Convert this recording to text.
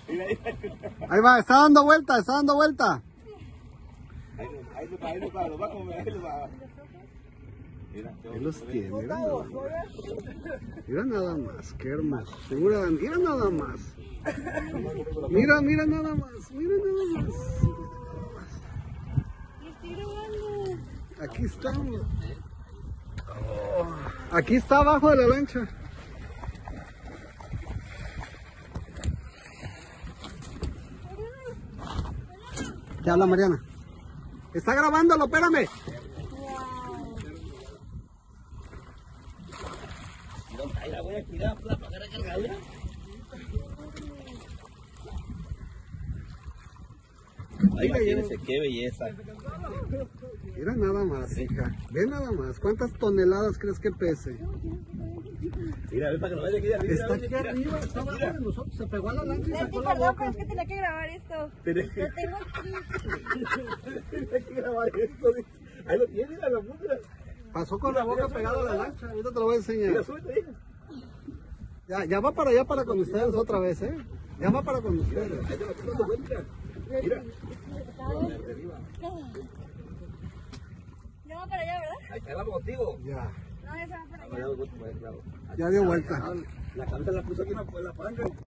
Ahí va, está dando vuelta, está dando vuelta. Ahí lo va a comer, ahí lo va. Ahí los tiene, mira nada más, qué hermosura, mira nada más. Mira, mira nada más, mira nada más. Aquí estamos. Oh, aquí está abajo de la lancha. Te habla Mariana. Está grabándolo, espérame. Ahí la voy a tirar para pagar a cargarla. Ahí imagínense qué belleza. Mira nada más, hija. Ve nada más. ¿Cuántas toneladas crees que pese? Mira, ven para que lo vaya aquí arriba. Está aquí arriba, está abajo de nosotros. Se pegó a la lancha y sacó la Perdón, boca. pero es que tenía que grabar esto. Lo tengo aquí. Tenía que grabar esto. Ahí lo tiene, mira la puta. Pasó con la boca pegada a la lancha. Ahorita te lo voy a enseñar. Mira, súbete, hija. Ya va para allá para con ustedes otra vez, ¿eh? Ya va para con ustedes. Ahí te lo estoy dando vuelta. Mira. No va para allá, ¿verdad? Ahí está contigo. Ya. No, ya se va para allá. Ya dio vuelta. La cabeza la puso aquí en la palanca.